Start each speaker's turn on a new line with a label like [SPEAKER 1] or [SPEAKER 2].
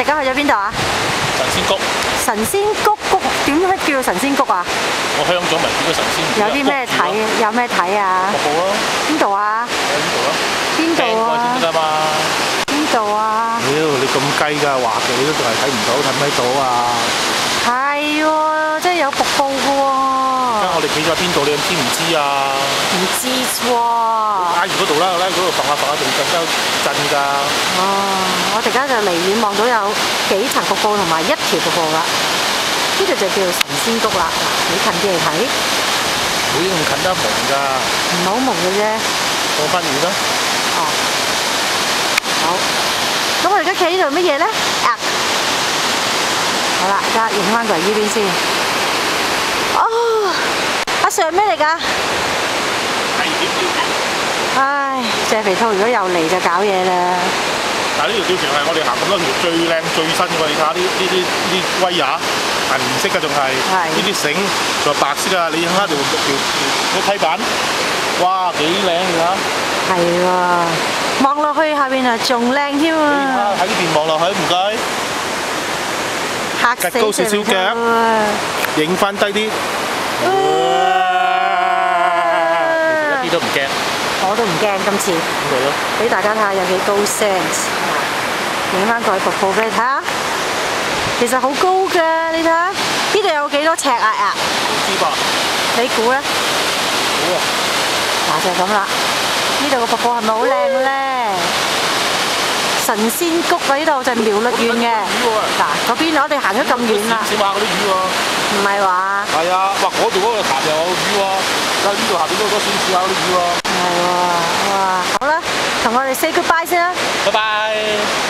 [SPEAKER 1] 家去咗邊度啊？
[SPEAKER 2] 神仙谷。
[SPEAKER 1] 神仙谷點解叫神仙谷啊？
[SPEAKER 2] 我香咗咪叫咗神仙。
[SPEAKER 1] 有啲咩睇？有咩睇啊？
[SPEAKER 2] 瀑布咯。
[SPEAKER 1] 邊度啊？
[SPEAKER 2] 喺呢度咯。
[SPEAKER 1] 邊度啊？
[SPEAKER 2] 先得嘛。
[SPEAKER 1] 邊度啊？
[SPEAKER 3] 屌，你咁雞㗎，話嘅你都仲係睇唔到，睇唔睇到啊？
[SPEAKER 1] 係喎，真係有瀑布嘅喎。
[SPEAKER 2] 而家我哋企咗喺邊度，你知唔知啊？
[SPEAKER 1] 唔知喎。
[SPEAKER 2] 挨住嗰度啦，嗰度揈下揈下仲更加震㗎。
[SPEAKER 1] 哦，我哋而家就離遠望到有幾層瀑布同埋一條瀑布啦。呢度就叫神仙谷啦。嗱，你近啲嚟睇，
[SPEAKER 2] 會咁近得蒙㗎。
[SPEAKER 1] 唔係好蒙嘅啫。
[SPEAKER 2] 放翻遠啦。
[SPEAKER 1] 哦，好。咁我哋而家企呢度乜嘢咧？好啦，而家影翻過嚟呢邊先。哦，阿 Sir 咩嚟㗎？
[SPEAKER 2] 係點吊橋？
[SPEAKER 1] 唉，謝肥兔如果又嚟就搞嘢啦。
[SPEAKER 2] 但係呢條吊橋係我哋行咁多條最靚最新嘅，你睇下呢威亞係銀色嘅，仲係呢啲繩仲係白色啊！你睇下條梯板，哇幾靚㗎！
[SPEAKER 1] 係喎，望落去下邊啊仲靚添啊！
[SPEAKER 2] 喺呢邊望落去唔該。
[SPEAKER 1] 嚇死
[SPEAKER 2] 趌高少少嘅，影翻低啲。其實一啲都唔驚。
[SPEAKER 1] 我都唔驚今次。
[SPEAKER 2] 咁咪咯。
[SPEAKER 1] 俾大家睇下有幾高 sense。影翻個瀑布俾你睇下，其實好高㗎，你睇下呢度有幾多尺啊？
[SPEAKER 2] 唔知吧？
[SPEAKER 1] 你估咧？
[SPEAKER 2] 好啊！
[SPEAKER 1] 嗱就係咁啦。呢度個瀑布係咪好靚咧？神仙谷喺呢度就係苗栗縣嘅。嗱，嗰邊我哋行咗咁遠啦。
[SPEAKER 2] 小馬嗰啲魚喎。
[SPEAKER 1] 唔係話。
[SPEAKER 2] 係啊，哇！嗰度嗰個潭又有魚喎，呢度下邊都好多小馬嗰啲魚喎。
[SPEAKER 1] 係喎，哇！好啦，同我哋 say goodbye 先啦。
[SPEAKER 2] 拜拜。